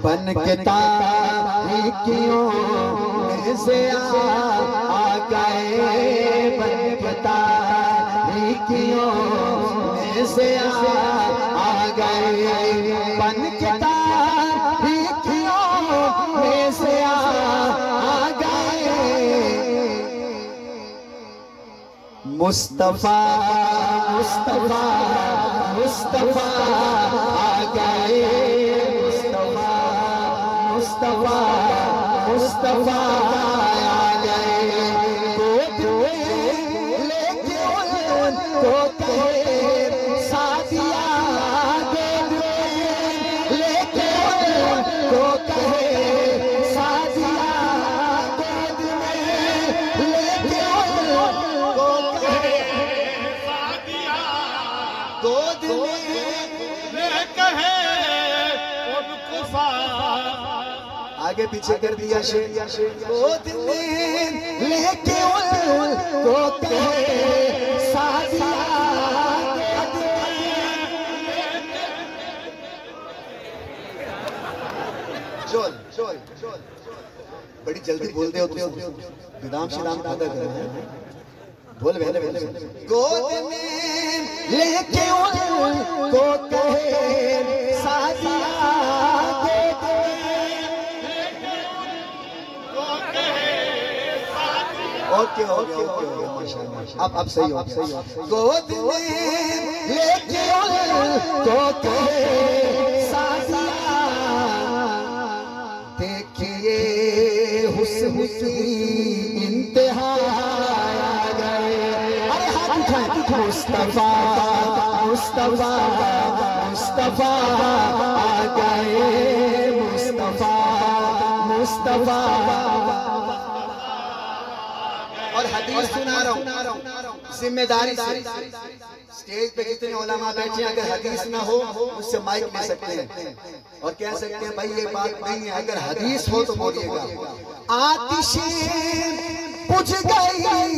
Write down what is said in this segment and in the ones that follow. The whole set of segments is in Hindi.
बन के तारीकियों में से आ गए, बन के तारीकियों में से आ गए, बन के तारीकियों में से आ गए। मुस्तफा मुस्तफा मुस्तफा आ गए, मुस्तफा मुस्तफा मुस्तफा आ गए। गोद में लेके उनको कहे सादिया, गोद में लेके उनको कहे सादिया, गोद में लेके उनको कहे सादिया, गोद में कहे उनको आगे पीछे कर दिया शेर, गोद में लेके उनको कहे सादिया, चल चल चल बड़ी जल्दी बोलते हो तुम, विराम श्रीराम का कर रहे हैं, बोल बहने गोद में लेके उनको कहे सादिया, ओके ओके ओके माशाल्लाह, अब सही हो, गोद में लेके उनको कहे सादिया, देखिए हुस्न की इंतहा आ गए। अरे हाथ उठाए, मुस्तफा मुस्तफा मुस्तफा आ गए, मुस्तफा मुस्तफा। और हदीस सुना रहा हूँ जिम्मेदारी से, स्टेज पे जितने उलमा बैठे हैं, अगर हदीस ना हो उससे माइक ले सकते हैं और कह सकते हैं भाई ये बात नहीं है, अगर हदीस हो तो बोलिएगा। आतिशें बुझ गई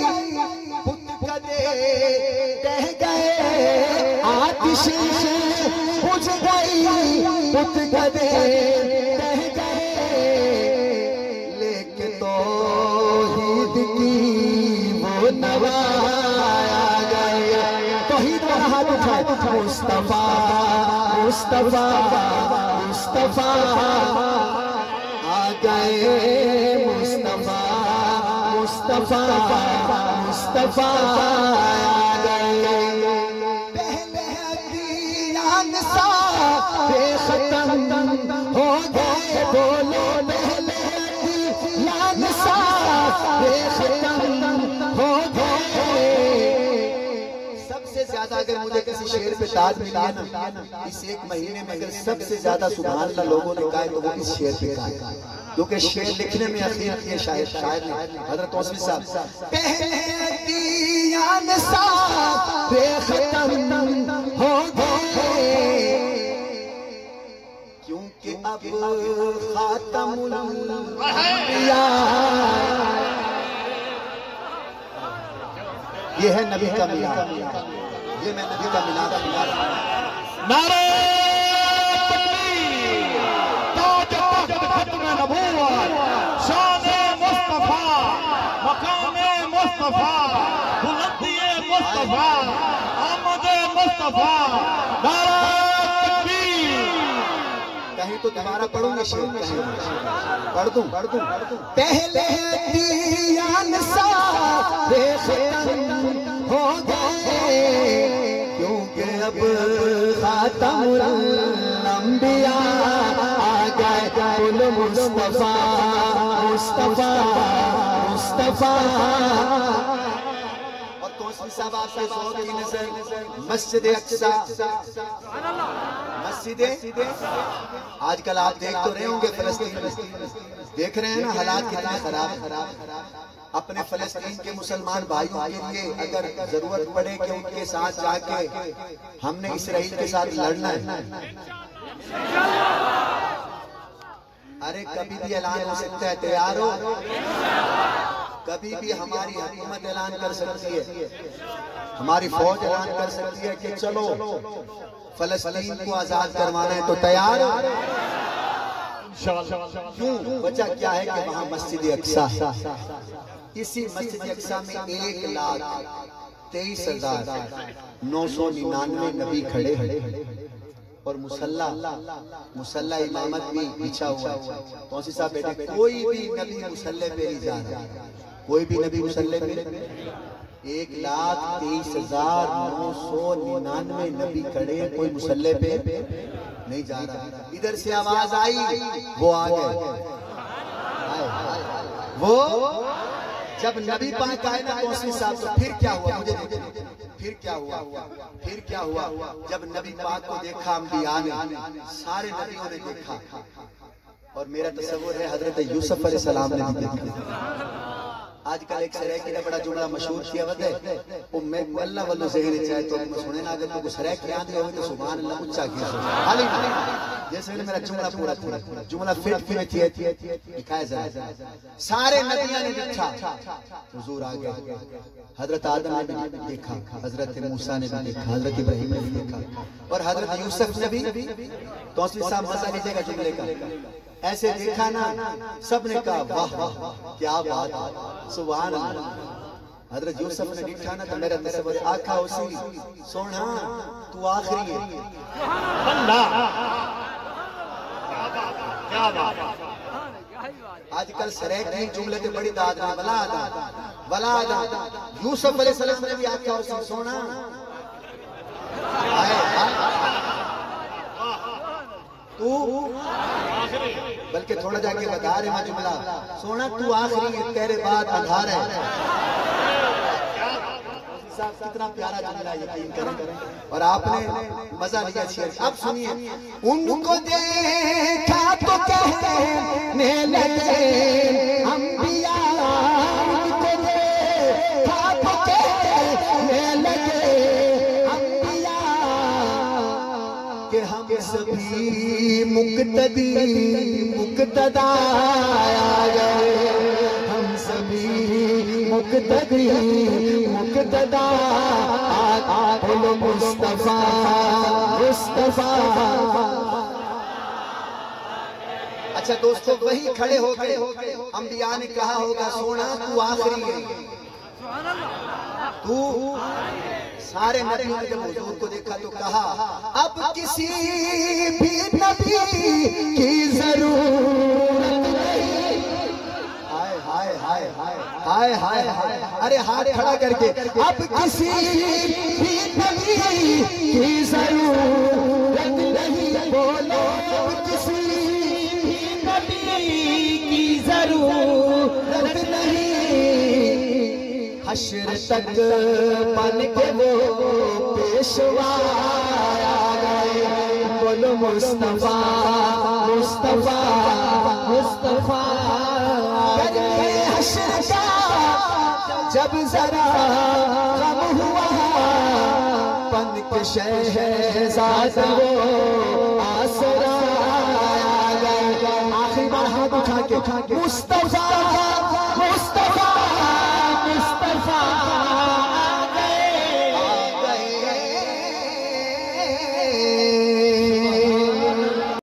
रह गए, आतिशें बुझ गई पुत गदे रह गए, लेके तौहीद की वो नवाया गए। तौहीद का हाथ उठाए, मुस्तफा मुस्तफा मुस्तफा आ गए, मुस्तफा मुस्तफा मुस्तफा आ गए। पहले दीवान सा बेखतम हो गए, बोलो पहले दीवान सा बेखतम हो गए। सबसे ज्यादा अगर मुझे किसी शेर पे ताज मिला ना इस एक महीने में, अगर सबसे ज्यादा सुभान अल्लाह लोगों ने कहा तो वो इस शेर पे कहा, क्योंकि शेर लिखने में अखियत ये शायद हजरत तौसीफ साहब, पहले दीवान सा बेखतम हो गए, क्योंकि अब खातमुल अंबिया, ये है नबी का मिलाद, ये मैं नबी का मिलाद बना रहा हूं। नारे तकबीर, ताज खत्म नबूवत, शान मुस्तफा, मकाम मुस्तफा, बुलंदी मुस्तफा, आमद मुस्तफा। नारे तकबीर। कहीं तो दोबारा पढ़ूंगा शेर, पढ़ दूं पहले दीवान सा बेखतम हो गए, क्योंकि अब खातमुल अंबिया आ गए, कुल मुस्तफा मुस्तफा मुस्तफा। और तौसीफ साहब आपसे ज़ौक़ की नज़र मस्जिद अक्सा, मस्जिद आजकल आप देख तो रहे होंगे फिलिस्तीन, देख रहे हैं ना हालात कितने खराब। अपने फिलिस्तीन के मुसलमान भाइयों के लिए अगर जरूरत पड़े कि उनके साथ जाके हमने इसराइल के साथ लड़ना है, अरे कभी भी ऐलान हो सकता है, तैयार हो? कभी भी हमारी हुकूमत ऐलान कर सकती है, हमारी फौज ऐलान कर सकती है कि चलो फिलिस्तीन को आजाद करवाना है, तो तैयार हो? क्यों? वजह क्या है कि वहाँ मस्जिद अक्सा, इसी मस्जिद अक्सा में 1,23,999 नबी खड़े हैं और मुसल्ला इमामत भी बिछा हुआ है। तौसी साहब बेटा, कोई भी नबी मुसल्ले पे नहीं जा रहा, कोई भी नबी मुसल्ले पे 1,23,999 नबी खड़े हैं, कोई मुसल्ले पे नहीं जा रहा। इधर से आवाज आई, वो आ गए। वो जब नबी पाक आए ना तौसी साहब, तो फिर क्या हुआ? मुझे फिर क्या हुआ? फिर क्या हुआ? जब नबी पाक को देखा अंबिया ने, सारे नबियों ने देखा, और मेरा तस्वुर है हजरत यूसुफ अलैहिस्सलाम ने भी देखा। आजकल एक सरायकी का बड़ा जुमला मशहूर किया वदे ओ मैं अल्लाह वल्लो ज़हन चाहे तो सुने ना, अगर तो सरायकी याद हो तो सुभान अल्लाह उच्चा किया हाली जैसे मेरा जुमला पूरा जुमला फिट में थी दिखाया जाए। सारे नबियों ने देखा, हुजूर आ गए। हजरत आदम ने भी देखा, हजरत मूसा ने भी देखा, हजरत इब्राहिम ने भी देखा, और हजरत यूसुफ ने भी। तौसीफ साहब मजा लीजिएगा जुमले का। ऐसे देखा ना, सबने कहा वाह वाह क्या बात, सुभान अल्लाह। हजरत यूसुफ ने देखा ना तो मेरा तस्वीर आखा उसी सोना तू आखिरी है। क्या बात। आजकल सरेकी जुमले ते बड़ी दाद है। वलादा यूसुफ अलैहिस्सलाम ने भी आखा उसी सोना तू, बल्कि थोड़ा जाके बता रहे हैं जुमला, सोना तू आखिरी है, तेरे बाद आधार है। कितना प्यारा जुमला, यकीन करें। और आपने मजा लिया। अब सुनिए, उनको देखा तो कहने लगे अंबिया, उनको देखा तो कहने लगे अंबिया कि हम सभी मुक्तदा आ गए, हम सभी मुक्तदा बोलो मुस्तफा मुस्तफा। अच्छा दोस्तों, वही खड़े हो गए। अंबिया ने कहा होगा सोना तू आखिरी है, तू। सारे नबियों ने जब हुजूर को देखा तो कहा अब किसी भी नबी की जरूरत नहीं। हाय हाय हाय हाय हाय हाय हाय, अरे हाथ खड़ा करके, अब किसी भी नबी की जरूरत नहीं। बोलो अब किसी भी नबी की जरूरत नहीं। हश्र तक बन के वो पेशवा आ गए। बोलो मुस्तफा मुस्तफा मुस्तफा। हश्र का जब जरा गम हुआ, बन के शहजाद वो आसरा आ गए। आखिरी बार हाथ उठा के मुस्तफा